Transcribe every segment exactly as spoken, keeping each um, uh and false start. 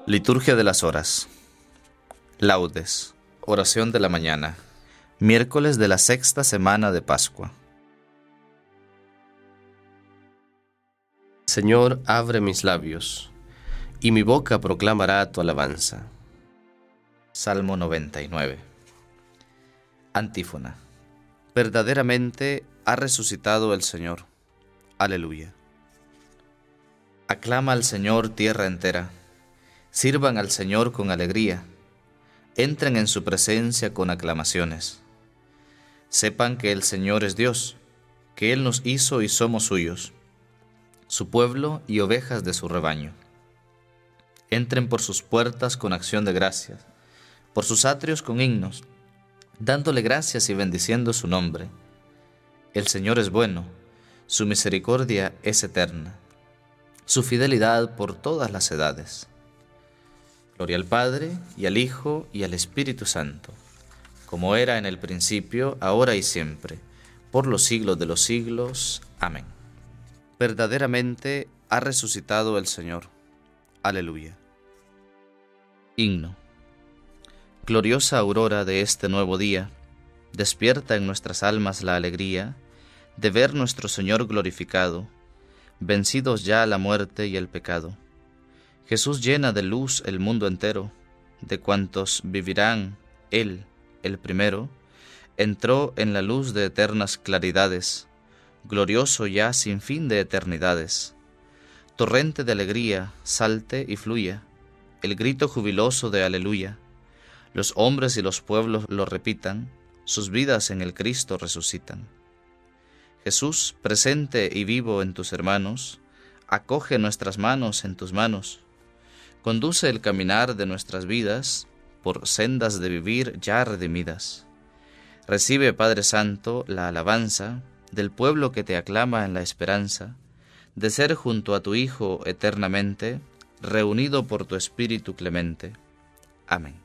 Liturgia de las Horas. Laudes. Oración de la mañana. Miércoles de la sexta semana de Pascua. Señor, abre mis labios, y mi boca proclamará tu alabanza. Salmo noventa y nueve. Antífona. Verdaderamente ha resucitado el Señor. Aleluya. Aclama al Señor tierra entera. Sirvan al Señor con alegría. Entren en su presencia con aclamaciones. Sepan que el Señor es Dios, que Él nos hizo y somos suyos, su pueblo y ovejas de su rebaño. Entren por sus puertas con acción de gracias, por sus atrios con himnos, dándole gracias y bendiciendo su nombre. El Señor es bueno, su misericordia es eterna, su fidelidad por todas las edades. Gloria al Padre, y al Hijo, y al Espíritu Santo, como era en el principio, ahora y siempre, por los siglos de los siglos. Amén. Verdaderamente ha resucitado el Señor. Aleluya. Himno. Gloriosa aurora de este nuevo día, despierta en nuestras almas la alegría de ver nuestro Señor glorificado, vencidos ya la muerte y el pecado. Jesús llena de luz el mundo entero, de cuantos vivirán, Él, el primero, entró en la luz de eternas claridades, glorioso ya sin fin de eternidades. Torrente de alegría, salte y fluya, el grito jubiloso de aleluya. Los hombres y los pueblos lo repitan, sus vidas en el Cristo resucitan. Jesús, presente y vivo en tus hermanos, acoge nuestras manos en tus manos. Conduce el caminar de nuestras vidas por sendas de vivir ya redimidas. Recibe, Padre Santo, la alabanza del pueblo que te aclama en la esperanza de ser junto a tu Hijo eternamente, reunido por tu Espíritu clemente. Amén.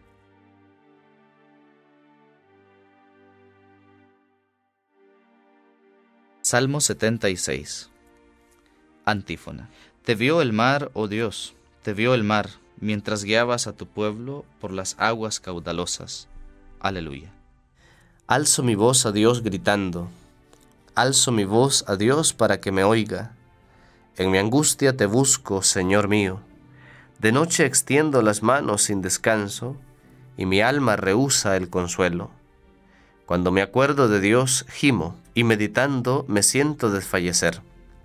Salmo setenta y seis. Antífona. Te vio el mar, oh Dios, te vio el mar, mientras guiabas a tu pueblo por las aguas caudalosas. Aleluya. Alzo mi voz a Dios gritando, alzo mi voz a Dios para que me oiga. En mi angustia te busco, Señor mío. De noche extiendo las manos sin descanso, y mi alma rehúsa el consuelo. Cuando me acuerdo de Dios, gimo, y meditando me siento desfallecer.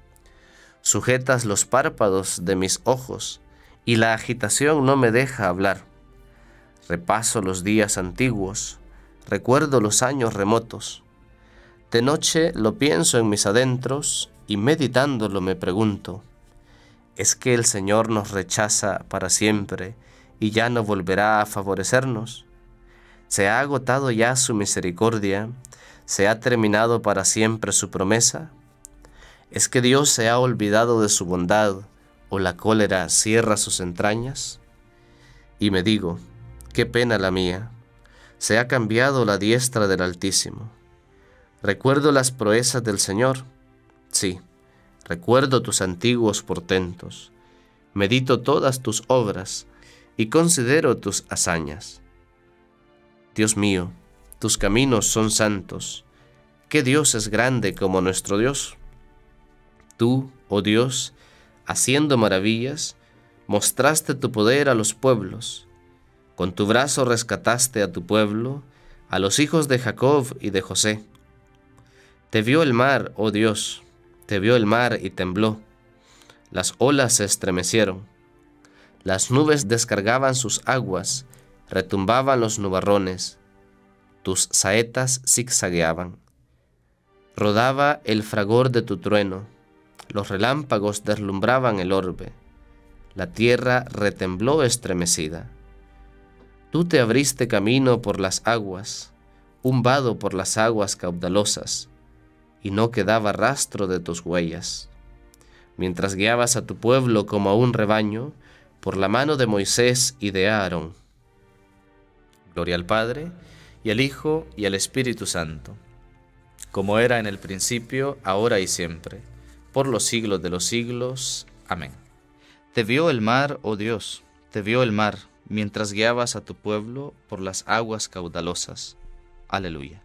Sujetas los párpados de mis ojos, y la agitación no me deja hablar. Repaso los días antiguos, recuerdo los años remotos. De noche lo pienso en mis adentros, y meditándolo me pregunto, ¿es que el Señor nos rechaza para siempre y ya no volverá a favorecernos? ¿Se ha agotado ya su misericordia? ¿Se ha terminado para siempre su promesa? ¿Es que Dios se ha olvidado de su bondad o la cólera cierra sus entrañas? Y me digo, qué pena la mía, se ha cambiado la diestra del Altísimo. Recuerdo las proezas del Señor, sí, recuerdo tus antiguos portentos, medito todas tus obras y considero tus hazañas. Dios mío, tus caminos son santos. ¿Qué Dios es grande como nuestro Dios? Tú, oh Dios, haciendo maravillas, mostraste tu poder a los pueblos. Con tu brazo rescataste a tu pueblo, a los hijos de Jacob y de José. Te vio el mar, oh Dios, te vio el mar y tembló. Las olas se estremecieron. Las nubes descargaban sus aguas, retumbaban los nubarrones. Tus saetas zigzagueaban. Rodaba el fragor de tu trueno. Los relámpagos deslumbraban el orbe. La tierra retembló estremecida. Tú te abriste camino por las aguas, un vado por las aguas caudalosas, y no quedaba rastro de tus huellas. Mientras guiabas a tu pueblo como a un rebaño, por la mano de Moisés y de Aarón. Gloria al Padre, y al Hijo, y al Espíritu Santo, como era en el principio, ahora y siempre, por los siglos de los siglos. Amén. Te vio el mar, oh Dios, te vio el mar, mientras guiabas a tu pueblo por las aguas caudalosas. Aleluya.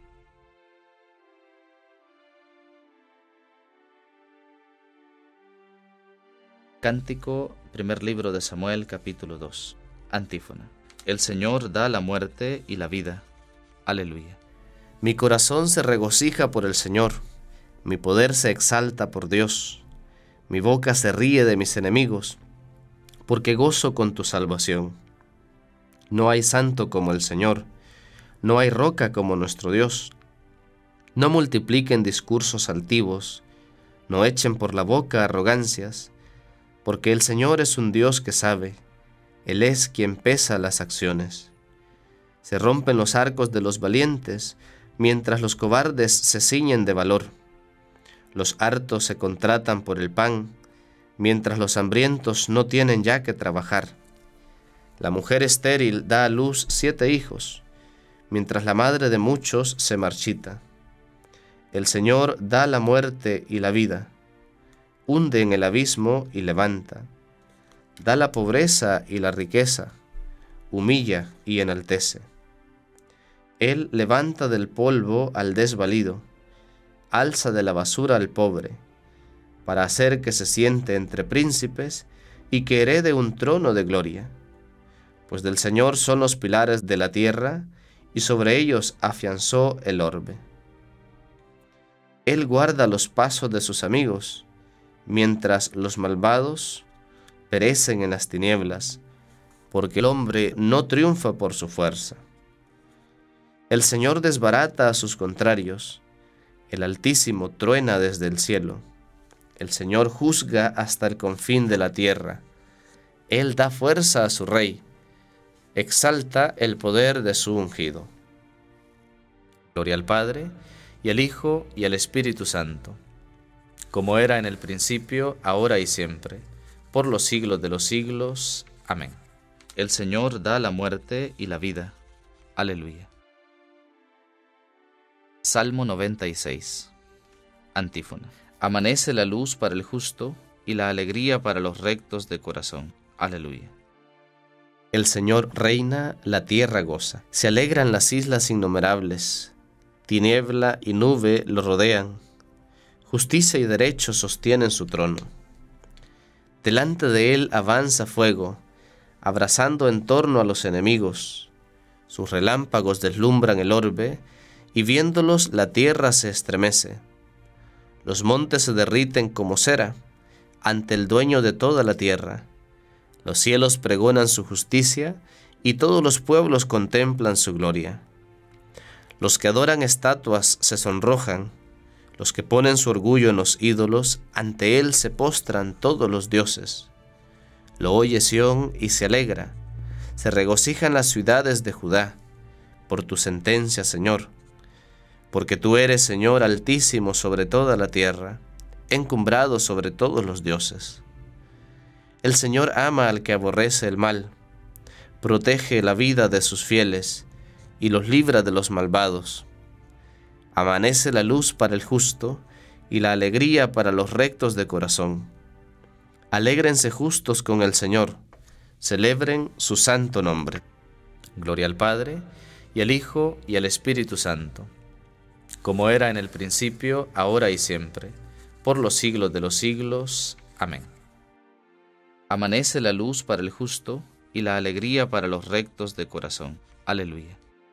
Cántico, primer libro de Samuel, capítulo dos. Antífona. El Señor da la muerte y la vida. Aleluya. Mi corazón se regocija por el Señor, mi poder se exalta por Dios. Mi boca se ríe de mis enemigos, porque gozo con tu salvación. No hay santo como el Señor, no hay roca como nuestro Dios. No multipliquen discursos altivos, no echen por la boca arrogancias, porque el Señor es un Dios que sabe, Él es quien pesa las acciones. Se rompen los arcos de los valientes, mientras los cobardes se ciñen de valor. Los hartos se contratan por el pan, mientras los hambrientos no tienen ya que trabajar. La mujer estéril da a luz siete hijos, mientras la madre de muchos se marchita. El Señor da la muerte y la vida, hunde en el abismo y levanta, da la pobreza y la riqueza, humilla y enaltece. Él levanta del polvo al desvalido, alza de la basura al pobre, para hacer que se siente entre príncipes y que herede un trono de gloria. Pues del Señor son los pilares de la tierra, y sobre ellos afianzó el orbe. Él guarda los pasos de sus amigos, mientras los malvados perecen en las tinieblas, porque el hombre no triunfa por su fuerza. El Señor desbarata a sus contrarios, el Altísimo truena desde el cielo. El Señor juzga hasta el confín de la tierra. Él da fuerza a su rey, exalta el poder de su ungido. Gloria al Padre, y al Hijo, y al Espíritu Santo, como era en el principio, ahora y siempre, por los siglos de los siglos. Amén. El Señor da la muerte y la vida. Aleluya. Salmo noventa y seis. Antífona. Amanece la luz para el justo y la alegría para los rectos de corazón. Aleluya. El Señor reina, la tierra goza. Se alegran las islas innumerables. Tiniebla y nube lo rodean. Justicia y derecho sostienen su trono. Delante de él avanza fuego, abrazando en torno a los enemigos. Sus relámpagos deslumbran el orbe, y viéndolos la tierra se estremece. Los montes se derriten como cera ante el dueño de toda la tierra. Los cielos pregonan su justicia, y todos los pueblos contemplan su gloria. Los que adoran estatuas se sonrojan, los que ponen su orgullo en los ídolos, ante él se postran todos los dioses. Lo oye Sión y se alegra, se regocijan las ciudades de Judá, por tu sentencia, Señor. Porque tú eres, Señor, altísimo sobre toda la tierra, encumbrado sobre todos los dioses. El Señor ama al que aborrece el mal, protege la vida de sus fieles, y los libra de los malvados. Amanece la luz para el justo, y la alegría para los rectos de corazón. Alégrense justos con el Señor, celebren su santo nombre. Gloria al Padre, y al Hijo, y al Espíritu Santo, como era en el principio, ahora y siempre, por los siglos de los siglos. Amén. Amanece la luz para el justo, y la alegría para los rectos de corazón. Aleluya.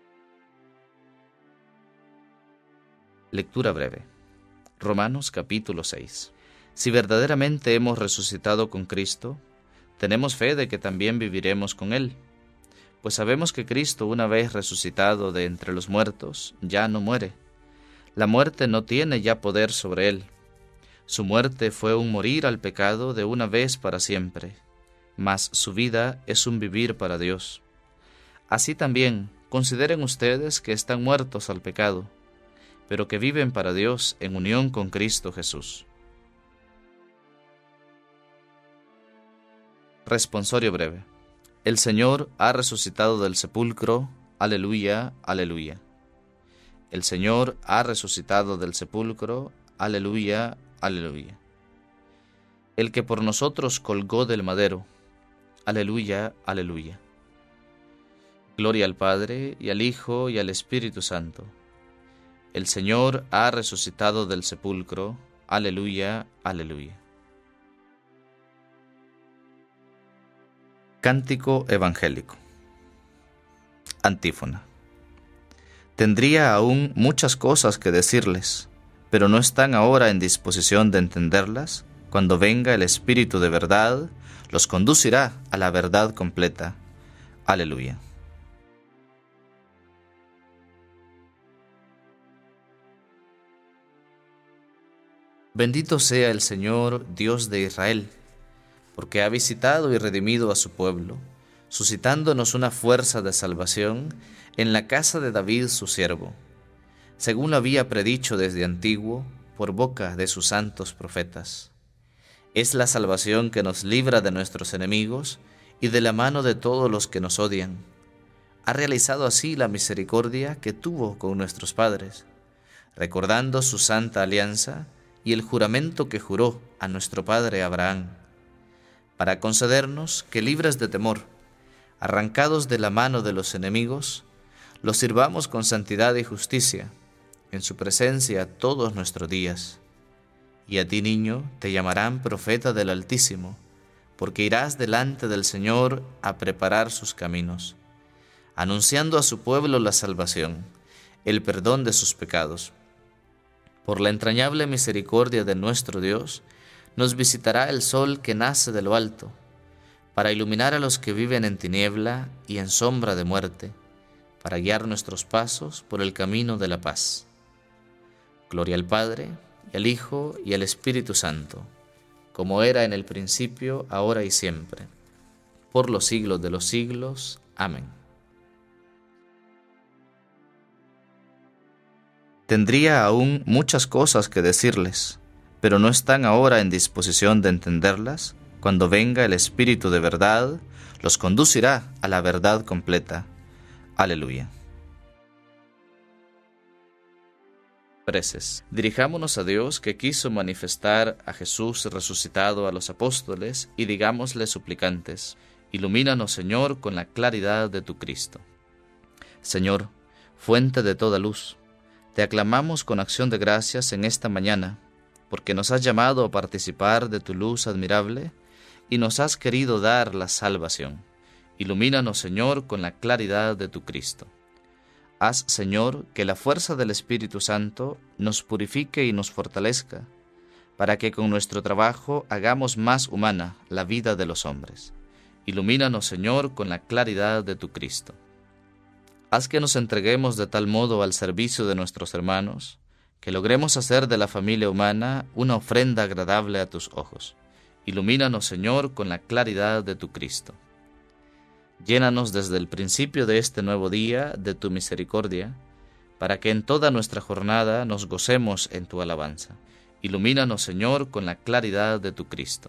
Lectura breve. Romanos capítulo seis. Si verdaderamente hemos resucitado con Cristo, tenemos fe de que también viviremos con Él, pues sabemos que Cristo, una vez resucitado de entre los muertos, ya no muere. La muerte no tiene ya poder sobre Él. Su muerte fue un morir al pecado de una vez para siempre, mas su vida es un vivir para Dios. Así también, consideren ustedes que están muertos al pecado, pero que viven para Dios en unión con Cristo Jesús. Responsorio breve. El Señor ha resucitado del sepulcro. Aleluya, aleluya. El Señor ha resucitado del sepulcro. Aleluya, aleluya. El que por nosotros colgó del madero. aleluya, aleluya. Gloria al Padre, y al Hijo, y al Espíritu Santo. El Señor ha resucitado del sepulcro, aleluya, aleluya. Cántico evangélico. Antífona. Tendría aún muchas cosas que decirles, pero no están ahora en disposición de entenderlas. Cuando venga el Espíritu de verdad, los conducirá a la verdad completa. Aleluya. Bendito sea el Señor, Dios de Israel, porque ha visitado y redimido a su pueblo, suscitándonos una fuerza de salvación en la casa de David su siervo, según lo había predicho desde antiguo por boca de sus santos profetas. Es la salvación que nos libra de nuestros enemigos y de la mano de todos los que nos odian. Ha realizado así la misericordia que tuvo con nuestros padres, recordando su santa alianza y el juramento que juró a nuestro padre Abraham, para concedernos que, libres de temor, arrancados de la mano de los enemigos, los sirvamos con santidad y justicia en su presencia todos nuestros días. Y a ti, niño, te llamarán profeta del Altísimo, porque irás delante del Señor a preparar sus caminos, anunciando a su pueblo la salvación, el perdón de sus pecados. Por la entrañable misericordia de nuestro Dios, nos visitará el sol que nace de lo alto, para iluminar a los que viven en tiniebla y en sombra de muerte, para guiar nuestros pasos por el camino de la paz. Gloria al Padre, y al Hijo, y al Espíritu Santo, como era en el principio, ahora y siempre, por los siglos de los siglos. Amén. Tendría aún muchas cosas que decirles, pero no están ahora en disposición de entenderlas. Cuando venga el Espíritu de verdad, los conducirá a la verdad completa. Aleluya. Preces. Dirijámonos a Dios, que quiso manifestar a Jesús resucitado a los apóstoles, y digámosle suplicantes: ilumínanos, Señor, con la claridad de tu Cristo. Señor, fuente de toda luz, te aclamamos con acción de gracias en esta mañana, porque nos has llamado a participar de tu luz admirable y nos has querido dar la salvación. Ilumínanos, Señor, con la claridad de tu Cristo. Haz, Señor, que la fuerza del Espíritu Santo nos purifique y nos fortalezca, para que con nuestro trabajo hagamos más humana la vida de los hombres. Ilumínanos, Señor, con la claridad de tu Cristo. Haz que nos entreguemos de tal modo al servicio de nuestros hermanos, que logremos hacer de la familia humana una ofrenda agradable a tus ojos. Ilumínanos, Señor, con la claridad de tu Cristo. Llénanos desde el principio de este nuevo día de tu misericordia, para que en toda nuestra jornada nos gocemos en tu alabanza. Ilumínanos, Señor, con la claridad de tu Cristo.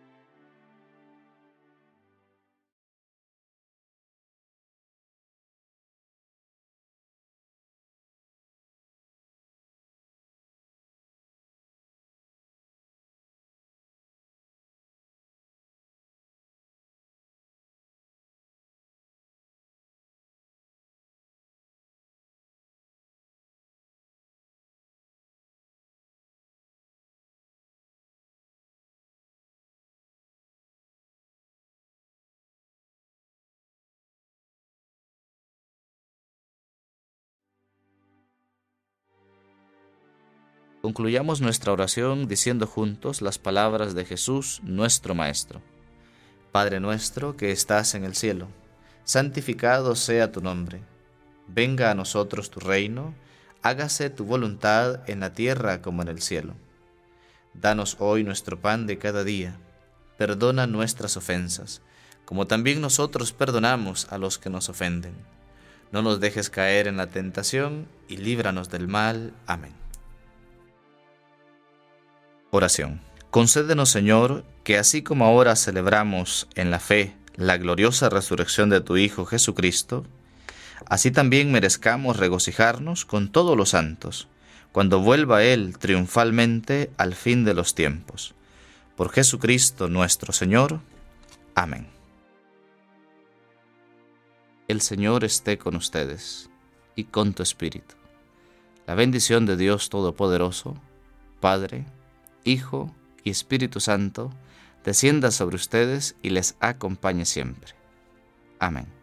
Concluyamos nuestra oración diciendo juntos las palabras de Jesús, nuestro Maestro. Padre nuestro que estás en el cielo, santificado sea tu nombre. Venga a nosotros tu reino, hágase tu voluntad en la tierra como en el cielo. Danos hoy nuestro pan de cada día. Perdona nuestras ofensas, como también nosotros perdonamos a los que nos ofenden. No nos dejes caer en la tentación y líbranos del mal. Amén. Oración. Concédenos, Señor, que así como ahora celebramos en la fe la gloriosa resurrección de tu Hijo Jesucristo, así también merezcamos regocijarnos con todos los santos, cuando vuelva Él triunfalmente al fin de los tiempos. Por Jesucristo nuestro Señor. Amén. El Señor esté con ustedes y con tu espíritu. La bendición de Dios Todopoderoso, Padre, Hijo y Espíritu Santo, descienda sobre ustedes y les acompañe siempre. Amén.